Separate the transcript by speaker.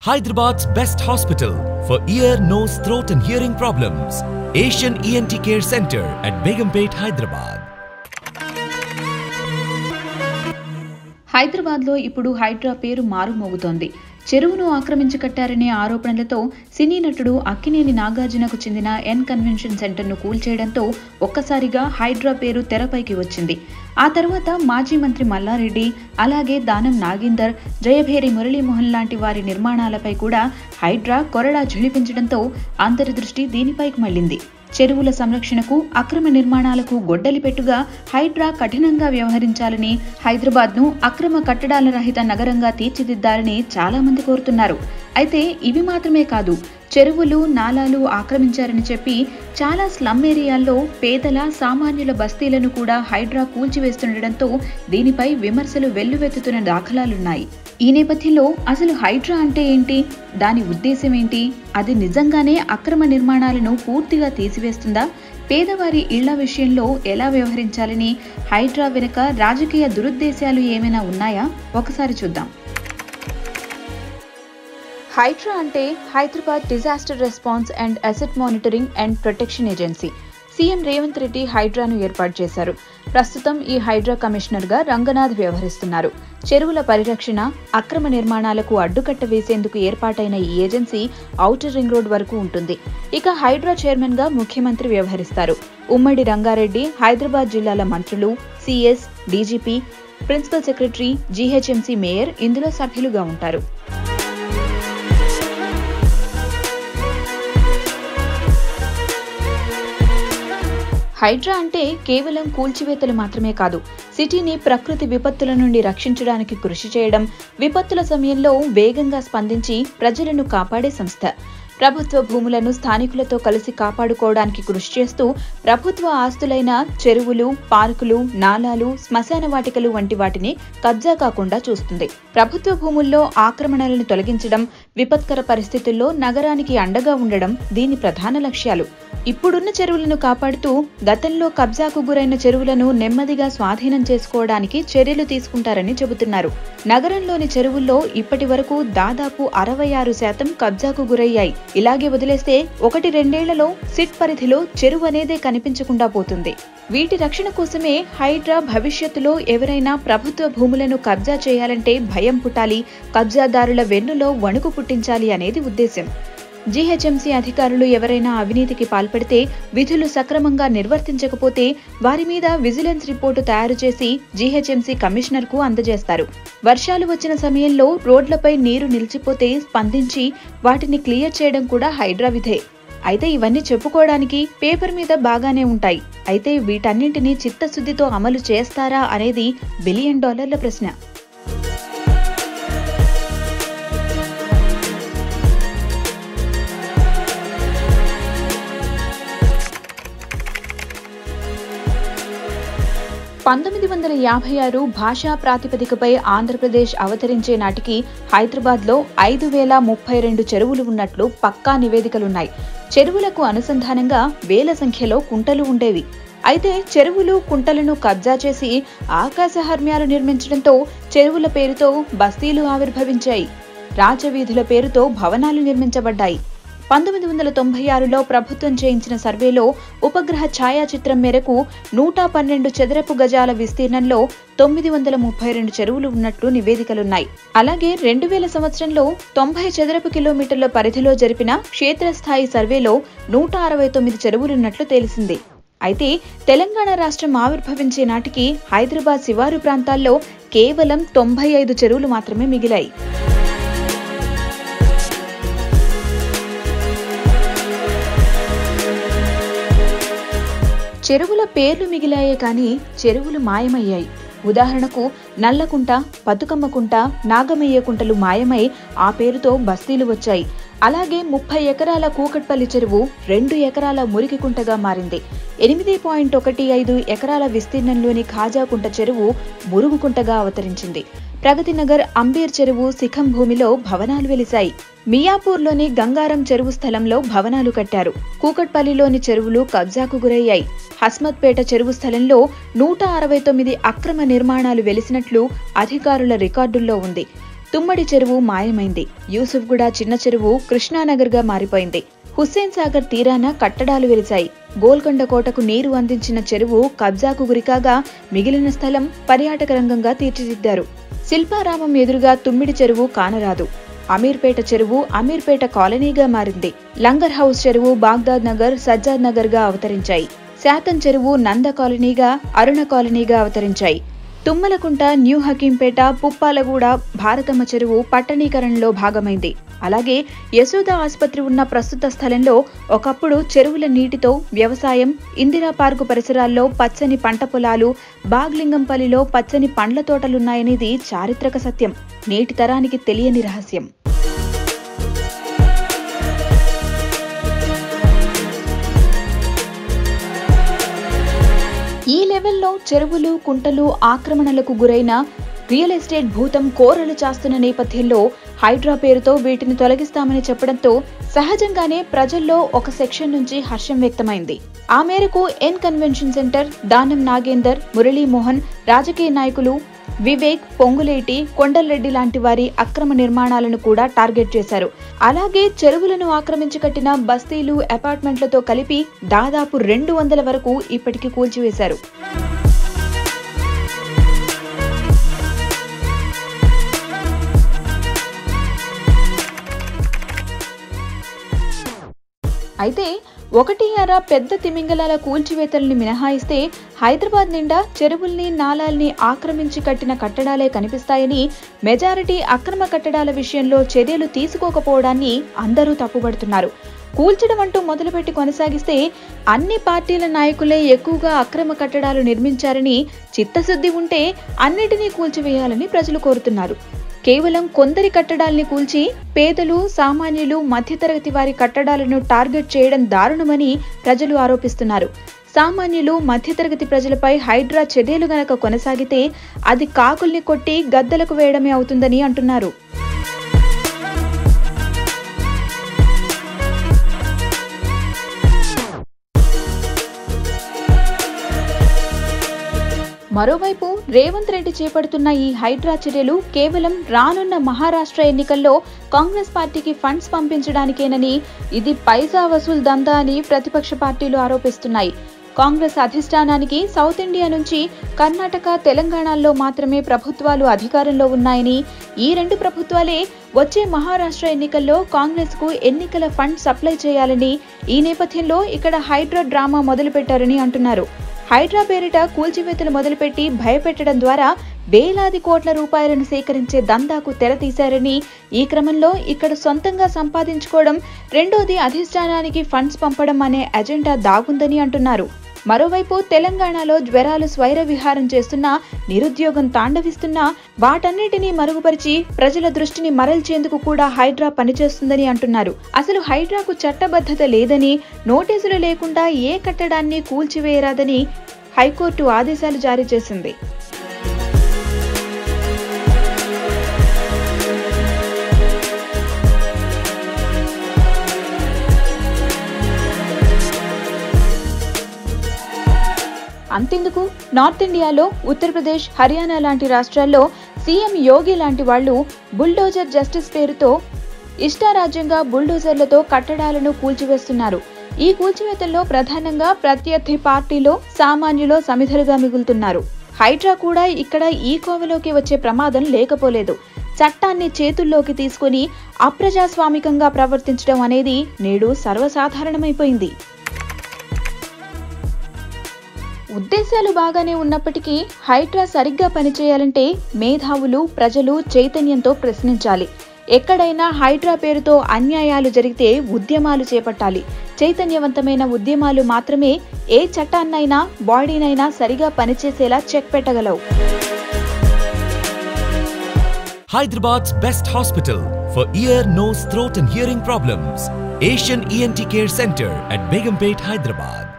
Speaker 1: Hyderabad's best hospital for ear, nose, throat and hearing problems. Asian ENT Care Center at Begumpet, Hyderabad.
Speaker 2: హైదరాబాద్లో ఇప్పుడు హైడ్రా పేరు మారుమోగుతోంది. చెరువును ఆక్రమించి కట్టారనే ఆరోపణలతో సినీ నటుడు అక్కినేని నాగార్జునకు చెందిన ఎన్ కన్వెన్షన్ సెంటర్ను కూల్చేయడంతో ఒక్కసారిగా హైడ్రా పేరు తెరపైకి వచ్చింది. ఆ తర్వాత మాజీ మంత్రి మల్లారెడ్డి, అలాగే దానం నాగేందర్, జయభేరి మురళీమోహన్ లాంటి వారి నిర్మాణాలపై కూడా హైడ్రా కొరడా ఝుళిపించడంతో అందరి దృష్టి దీనిపైకి మళ్లింది. చెరువుల సంరక్షణకు, అక్రమ నిర్మాణాలకు గొడ్డలిపెట్టుగా హైడ్రా కఠినంగా వ్యవహరించాలని, హైదరాబాద్ను అక్రమ కట్టడాల రహిత నగరంగా తీర్చిదిద్దాలని చాలా మంది కోరుతున్నారు. అయితే ఇవి మాత్రమే కాదు, చెరువులు, నాలాలు ఆక్రమించారని చెప్పి చాలా స్లమ్ ఏరియాల్లో పేదల, సామాన్యుల బస్తీలను కూడా హైడ్రా కూల్చివేస్తుండటంతో దీనిపై విమర్శలు వెల్లువెత్తుతున్న దాఖలాలున్నాయి. ఈ నేపథ్యంలో అసలు హైడ్రా అంటే ఏంటి, దాని ఉద్దేశం ఏంటి, అది నిజంగానే అక్రమ నిర్మాణాలను పూర్తిగా తీసివేస్తుందా, పేదవారి ఇళ్ల విషయంలో ఎలా వ్యవహరించాలని, హైడ్రా వెనుక రాజకీయ దురుద్దేశాలు ఏమైనా ఉన్నాయా, ఒకసారి చూద్దాం. హైడ్రా అంటే Hyderabad disaster response and asset monitoring and protection agency. CM Revanth Reddy హైడ్రాను ఏర్పాటు చేశారు. ప్రస్తుతం ఈ హైడ్రా కమిషనర్గా రంగనాథ్ వ్యవహరిస్తున్నారు. చెరువుల పరిరక్షణ, అక్రమ నిర్మాణాలకు అడ్డుకట్ట వేసేందుకు ఏర్పాటైన ఈ ఏజెన్సీ ఔటర్ రింగ్ రోడ్ వరకు ఉంటుంది. ఇక హైడ్రా చైర్మన్గా ముఖ్యమంత్రి వ్యవహరిస్తారు. ఉమ్మడి రంగారెడ్డి, హైదరాబాద్ జిల్లాల మంత్రులు, CS, DGP, principal secretary, GHMC mayor ఇందులో సభ్యులుగా ఉంటారు. హైడ్రా అంటే కేవలం కూల్చివేతలు మాత్రమే కాదు, సిటీని ప్రకృతి విపత్తుల నుండి రక్షించడానికి కృషి చేయడం, విపత్తుల సమయంలో వేగంగా స్పందించి ప్రజలను కాపాడే సంస్థ. ప్రభుత్వ భూములను స్థానికులతో కలిసి కాపాడుకోవడానికి కృషి చేస్తూ ప్రభుత్వ ఆస్తులైన చెరువులు, పార్కులు, నాలాలు, శ్మశాన వాటికలు వంటి వాటిని కబ్జా కాకుండా చూస్తుంది. ప్రభుత్వ భూముల్లో ఆక్రమణలను తొలగించడం, విపత్కర పరిస్థితుల్లో నగరానికి అండగా ఉండడం దీని ప్రధాన లక్ష్యాలు. ఇప్పుడున్న చెరువులను కాపాడుతూ గతంలో కబ్జాకు గురైన చెరువులను నెమ్మదిగా స్వాధీనం చేసుకోవడానికి చర్యలు తీసుకుంటారని చెబుతున్నారు. నగరంలోని చెరువుల్లో ఇప్పటి వరకు దాదాపు 66% కబ్జాకు గురయ్యాయి. ఇలాగే వదిలేస్తే 1-2 సిట్ పరిధిలో చెరువు అనేదే కనిపించకుండా పోతుంది. వీటి రక్షణ కోసమే హైడ్రా భవిష్యత్తులో ఎవరైనా ప్రభుత్వ భూములను కబ్జా చేయాలంటే భయం పుట్టాలి, కబ్జాదారుల వెన్నులో వణుకు పుట్టించాలి అనేది ఉద్దేశం. జీహెచ్ఎంసీ అధికారులు ఎవరైనా అవినీతికి పాల్పడితే, విధులు సక్రమంగా నిర్వర్తించకపోతే వారి మీద విజిలెన్స్ రిపోర్టు తయారు చేసి జీహెచ్ఎంసీ కమిషనర్కు అందజేస్తారు. వర్షాలు వచ్చిన సమయంలో రోడ్లపై నీరు నిలిచిపోతే స్పందించి వాటిని క్లియర్ చేయడం కూడా హైడ్రా విధే. అయితే ఇవన్నీ చెప్పుకోవడానికి పేపర్ మీద బాగానే ఉంటాయి. అయితే వీటన్నింటినీ చిత్తశుద్ధితో అమలు చేస్తారా అనేది $1 బిలియన్ ప్రశ్న. (1956) భాషా ప్రాతిపదికపై ఆంధ్రప్రదేశ్ అవతరించే నాటికి హైదరాబాద్లో 5,032 చెరువులు ఉన్నట్లు పక్కా నివేదికలున్నాయి. చెరువులకు అనుసంధానంగా వేల సంఖ్యలో కుంటలు ఉండేవి. అయితే చెరువులు, కుంటలను కబ్జా చేసి ఆకాశహర్మ్యాలు నిర్మించడంతో చెరువుల పేరుతో బస్తీలు ఆవిర్భవించాయి. రాజవీధుల పేరుతో భవనాలు నిర్మించబడ్డాయి. 1996లో ప్రభుత్వం చేయించిన సర్వేలో ఉపగ్రహ ఛాయాచిత్రం మేరకు 112 చదరపు గజాల విస్తీర్ణంలో 932 చెరువులు ఉన్నట్లు నివేదికలున్నాయి. అలాగే 2000 సంవత్సరంలో 90 చదరపు కిలోమీటర్ల పరిధిలో జరిపిన క్షేత్రస్థాయి సర్వేలో 169 చెరువులున్నట్లు తెలిసింది. అయితే తెలంగాణ రాష్ట్రం ఆవిర్భవించే నాటికి హైదరాబాద్ శివారు ప్రాంతాల్లో కేవలం 95 చెరువులు మాత్రమే మిగిలాయి. చెరువుల పేర్లు మిగిలాయే కానీ చెరువులు మాయమయ్యాయి. ఉదాహరణకు నల్లకుంట, బతుకమ్మకుంట, నాగమయ్య కుంటలు మాయమై ఆ పేరుతో బస్తీలు వచ్చాయి. అలాగే 30 ఎకరాల కూకట్పల్లి చెరువు 2 ఎకరాల మురికి కుంటగా మారింది. 8.15 ఎకరాల విస్తీర్ణంలోని ఖాజాకుంట చెరువు మురుగుకుంటగా అవతరించింది. ప్రగతినగర్, అంబీర్ చెరువు శిఖం భూమిలో భవనాలు వెలిశాయి. మియాపూర్లోని గంగారం చెరువు స్థలంలో భవనాలు కట్టారు. కూకట్పల్లిలోని చెరువులు కబ్జాకు గురయ్యాయి. హస్మత్పేట చెరువు స్థలంలో 169 అక్రమ నిర్మాణాలు వెలిసినట్లు అధికారుల రికార్డుల్లో ఉంది. తుమ్మడి చెరువు మాయమైంది. యూసుఫ్గూడ చిన్న చెరువు కృష్ణానగర్గా మారిపోయింది. హుస్సేన్ సాగర్ తీరాన కట్టడాలు వెలిశాయి. గోల్కొండ కోటకు నీరు అందించిన చెరువు కబ్జాకు గురికాగా మిగిలిన స్థలం పర్యాటక రంగంగా తీర్చిదిద్దారు. శిల్పారామం ఎదురుగా తుమ్మిడి చెరువు కానరాదు. అమీర్పేట చెరువు అమీర్పేట కాలనీగా మారింది. లంగర్ హౌస్ చెరువు బాగ్దాద్ నగర్, సజ్జాద్ నగర్గా అవతరించాయి. శాతం చెరువు నంద కాలనీగా, అరుణ కాలనీగా అవతరించాయి. తుమ్మలకుంట, న్యూ హకీంపేట, పుప్పాలగూడ, భారతమ్మ చెరువు పట్టణీకరణలో భాగమైంది. అలాగే యశోద ఆసుపత్రి ఉన్న ప్రస్తుత స్థలంలో ఒకప్పుడు చెరువుల నీటితో వ్యవసాయం, ఇందిరా పార్కు పరిసరాల్లో పచ్చని పంట పొలాలు, బాగ్లింగంపల్లిలో పచ్చని పండ్ల తోటలున్నాయనేది చారిత్రక సత్యం. నేటి తరానికి తెలియని రహస్యం. ఈ లెవెల్లో చెరువులు, కుంటలు ఆక్రమణలకు గురైన రియల్ ఎస్టేట్ భూతం కోరలు చాస్తున్న నేపథ్యంలో హైడ్రా పేరుతో వీటిని తొలగిస్తామని చెప్పడంతో సహజంగానే ప్రజల్లో ఒక సెక్షన్ నుంచి హర్షం వ్యక్తమైంది. ఆ మేరకు N convention centre, Danam Nagender, Muralimohan, రాజకీయ నాయకులు వివేక్, పొంగులేటి, కొండలరెడ్డి లాంటి వారి అక్రమ నిర్మాణాలను కూడా టార్గెట్ చేశారు. అలాగే చెరువులను ఆక్రమించి కట్టిన బస్తీలు, అపార్ట్మెంట్లతో కలిపి దాదాపు 200 వరకు ఇప్పటికీ కూల్చివేశారు. అయితే 1 పెద్ద తిమింగలాల కూల్చివేతల్ని మినహాయిస్తే హైదరాబాద్ నిండా చెరువుల్ని, నాలాల్ని ఆక్రమించి కట్టిన కట్టడాలే కనిపిస్తాయని, మెజారిటీ అక్రమ కట్టడాల విషయంలో చర్యలు తీసుకోకపోవడాన్ని అందరూ తప్పుపడుతున్నారు. కూల్చడం అంటూ మొదలుపెట్టి కొనసాగిస్తే అన్ని పార్టీల నాయకులే ఎక్కువగా అక్రమ కట్టడాలు నిర్మించారని, చిత్తశుద్ధి ఉంటే అన్నిటినీ కూల్చివేయాలని ప్రజలు కోరుతున్నారు. కేవలం కొందరి కట్టడాల్ని కూల్చి పేదలు, సామాన్యులు, మధ్యతరగతి వారి కట్టడాలను టార్గెట్ చేయడం దారుణమని ప్రజలు ఆరోపిస్తున్నారు. సామాన్యులు, మధ్యతరగతి ప్రజలపై హైడ్రా చర్యలు గనక కొనసాగితే అది కాకుల్ని కొట్టి గద్దలకు వేయడమే అవుతుందని అంటున్నారు. మరోవైపు రేవంత్ రెడ్డి చేపడుతున్న ఈ హైడ్రా చర్యలు కేవలం రానున్న మహారాష్ట్ర ఎన్నికల్లో కాంగ్రెస్ పార్టీకి ఫండ్స్ పంపించడానికేనని, ఇది పైసా వసూల్ దందా అని ప్రతిపక్ష పార్టీలు ఆరోపిస్తున్నాయి. కాంగ్రెస్ అధిష్టానానికి సౌత్ ఇండియా నుంచి కర్ణాటక, తెలంగాణలో మాత్రమే ప్రభుత్వాలు అధికారంలో ఉన్నాయని, ఈ 2 ప్రభుత్వాలే వచ్చే మహారాష్ట్ర ఎన్నికల్లో కాంగ్రెస్ కు ఎన్నికల ఫండ్ సప్లై చేయాలని, ఈ నేపథ్యంలో ఇక్కడ హైడ్రా డ్రామా మొదలుపెట్టారని అంటున్నారు. హైడ్రా పేరిట కూల్చివేతలు మొదలుపెట్టి భయపెట్టడం ద్వారా వేలాది కోట్ల రూపాయలను సేకరించే దందాకు తెరతీశారని, ఈ క్రమంలో ఇక్కడ సొంతంగా సంపాదించుకోవడం, రెండోది అధిష్టానానికి ఫండ్స్ పంపడం అనే ఎజెండా దాగుందని అంటున్నారు. మరోవైపు తెలంగాణలో జ్వరాలు స్వైర విహారం చేస్తున్నా, నిరుద్యోగం తాండవిస్తున్నా వాటన్నిటినీ మరుగుపరిచి ప్రజల దృష్టిని మరల్చేందుకు కూడా హైడ్రా పనిచేస్తుందని అంటున్నారు. అసలు హైడ్రాకు చట్టబద్ధత లేదని, నోటీసులు లేకుండా ఏ కట్టడాన్ని కూల్చివేయరాదని హైకోర్టు ఆదేశాలు జారీ చేసింది. అంతెందుకు, నార్త్ ఇండియాలో ఉత్తరప్రదేశ్, హర్యానా లాంటి రాష్ట్రాల్లో సీఎం యోగి లాంటి వాళ్లు బుల్డోజర్ జస్టిస్ పేరుతో ఇష్టారాజ్యంగా బుల్డోజర్లతో కట్టడాలను కూల్చివేస్తున్నారు. ఈ కూల్చివేతల్లో ప్రధానంగా ప్రత్యర్థి పార్టీలో సామాన్యులో సమిధలుగా మిగులుతున్నారు. హైడ్రా కూడా ఇక్కడ ఈ కోవలోకి వచ్చే ప్రమాదం లేకపోలేదు. చట్టాన్ని చేతుల్లోకి తీసుకుని అప్రజాస్వామికంగా ప్రవర్తించడం అనేది నేడు సర్వసాధారణమైపోయింది. ఉద్దేశాలు బాగానే ఉన్నప్పటికీ హైడ్రా సరిగ్గా పనిచేయాలంటే మేధావులు, ప్రజలు చైతన్యంతో ప్రశ్నించాలి. ఎక్కడైనా హైడ్రా పేరుతో అన్యాయాలు జరిగితే ఉద్యమాలు చేపట్టాలి. చైతన్యవంతమైన ఉద్యమాలు మాత్రమే ఏ చట్టాన్నైనా, బాడీనైనా సరిగా పనిచేసేలా చెక్ పెట్టగలవు.
Speaker 1: Hyderabad's best hospital for ear, nose, throat and hearing problems. Asian ENT Care Center at Begumpet, Hyderabad.